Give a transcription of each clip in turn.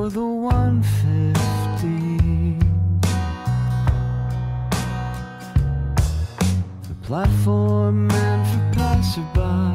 for the 150. The platform meant for passerby.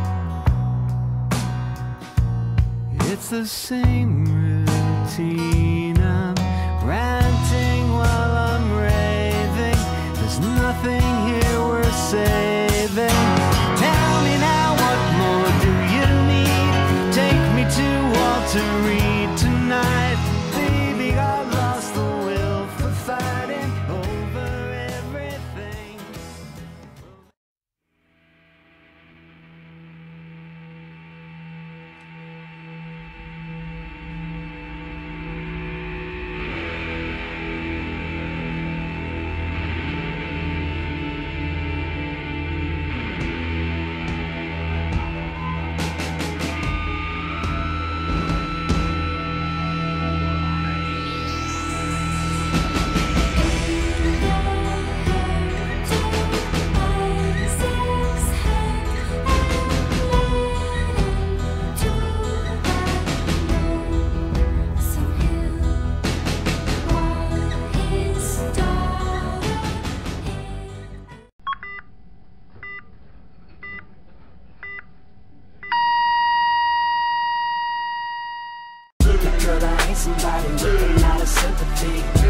It's the same routine. I'm ranting while I'm raving. There's nothing here worth saving. Tell me now, what more do you need? Take me to Walter Reed tonight. Baby, I lost the will for fighting over everything. Girl, I ain't somebody with a lot of sympathy.